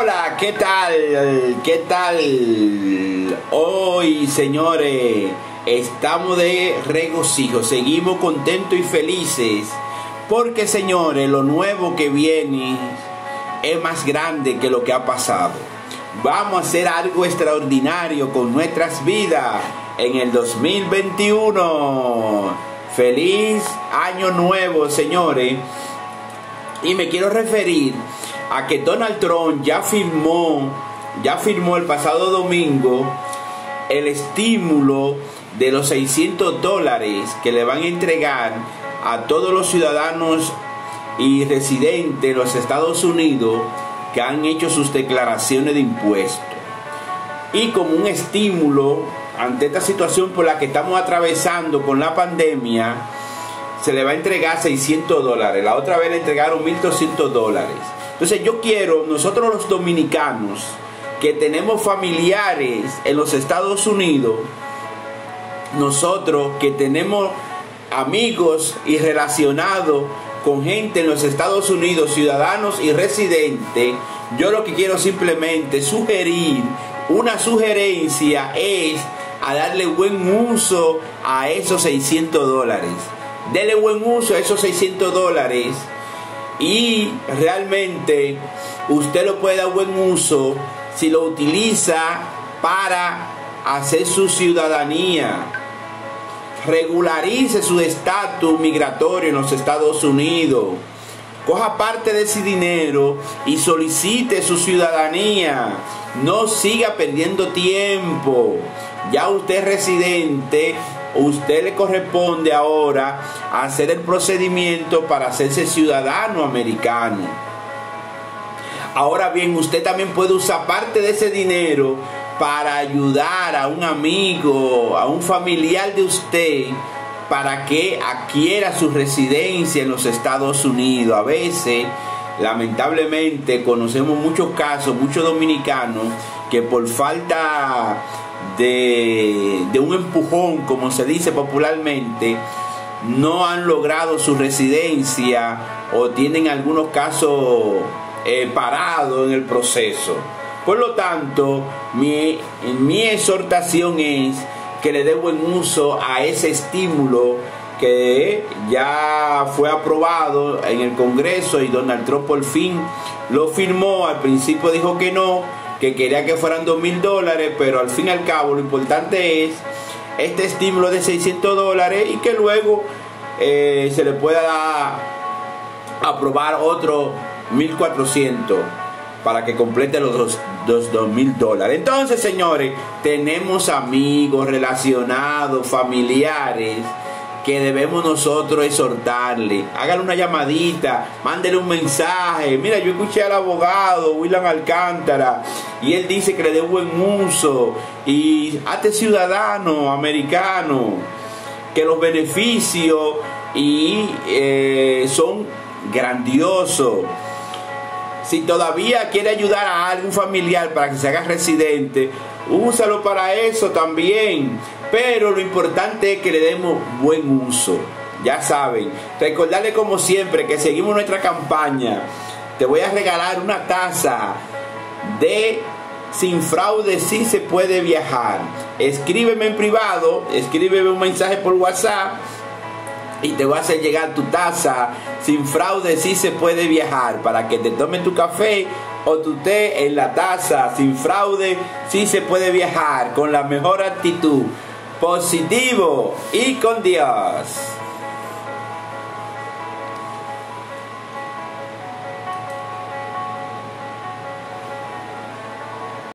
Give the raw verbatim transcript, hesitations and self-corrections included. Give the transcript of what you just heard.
Hola, ¿qué tal? ¿Qué tal? Hoy, señores, estamos de regocijo, seguimos contentos y felices, porque, señores, lo nuevo que viene es más grande que lo que ha pasado. Vamos a hacer algo extraordinario con nuestras vidas en el dos mil veintiuno. Feliz año nuevo, señores. Y me quiero referir a que Donald Trump ya firmó, ya firmó el pasado domingo el estímulo de los seiscientos dólares que le van a entregar a todos los ciudadanos y residentes de los Estados Unidos que han hecho sus declaraciones de impuestos. Y como un estímulo ante esta situación por la que estamos atravesando con la pandemia, se le va a entregar seiscientos dólares. La otra vez le entregaron mil doscientos dólares. Entonces yo quiero, nosotros los dominicanos que tenemos familiares en los Estados Unidos, nosotros que tenemos amigos y relacionados con gente en los Estados Unidos, ciudadanos y residentes, yo lo que quiero simplemente sugerir, una sugerencia es a darle buen uso a esos seiscientos dólares. Dele buen uso a esos seiscientos dólares y realmente usted lo puede dar buen uso si lo utiliza para hacer su ciudadanía. Regularice su estatus migratorio en los Estados Unidos. Coja parte de ese dinero y solicite su ciudadanía. No siga perdiendo tiempo. Ya usted es residente, usted le corresponde ahora hacer el procedimiento para hacerse ciudadano americano. Ahora bien, usted también puede usar parte de ese dinero para ayudar a un amigo, a un familiar de usted, para que adquiera su residencia en los Estados Unidos. A veces, lamentablemente, conocemos muchos casos, muchos dominicanos, que por falta de, de un empujón, como se dice popularmente, no han logrado su residencia o tienen algunos casos eh, parados en el proceso. Por lo tanto, mi, mi exhortación es que le dé buen uso a ese estímulo que ya fue aprobado en el Congreso y Donald Trump por fin lo firmó. Al principio dijo que no, que quería que fueran dos mil dólares, pero al fin y al cabo lo importante es este estímulo de seiscientos dólares y que luego eh, se le pueda dar, aprobar otro mil cuatrocientos para que complete los dos mil dólares. Entonces, señores, tenemos amigos, relacionados, familiares que debemos nosotros exhortarle. Hágale una llamadita, mándele un mensaje. Mira, yo escuché al abogado William Alcántara y él dice que le dé buen uso y hazte ciudadano americano, que los beneficios y eh, son grandiosos. Si todavía quiere ayudar a algún familiar para que se haga residente, úsalo para eso también. Pero lo importante es que le demos buen uso. Ya saben, recordarle como siempre que seguimos nuestra campaña. Te voy a regalar una taza de Sin Fraude Sí Se Puede Viajar. Escríbeme en privado, escríbeme un mensaje por WhatsApp y te voy a hacer llegar tu taza Sin Fraude Sí Se Puede Viajar, para que te tomes tu café o tu té en la taza. Sin Fraude Sí Se Puede Viajar, con la mejor actitud, positivo y con Dios.